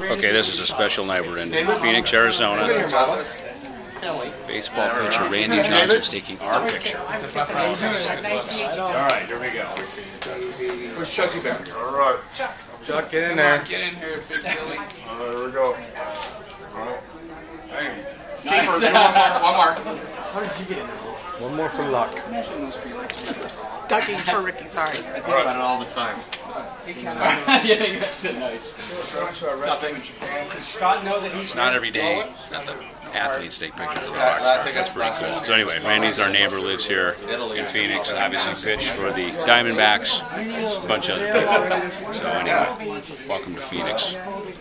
Okay, this is a special night. We're in Phoenix, Arizona. Baseball pitcher Randy Johnson's taking our picture. All right, here we go. Where's Chucky back? All right. Chuck, get in there. Get in here, Big Billy. There we go. All right. Hey. Keeper, do one more. How did you get in there? One more for luck. Ducking for Ricky, sorry. I think about it all the time. Yeah, that's nice. Nothing. Does Scott know that he's It's not every day that the athletes take pictures of the box car. That's pretty cool. So anyway, Randy's our neighbor, lives here in Phoenix. Obviously pitched for the Diamondbacks, a bunch of other people. So anyway, welcome to Phoenix.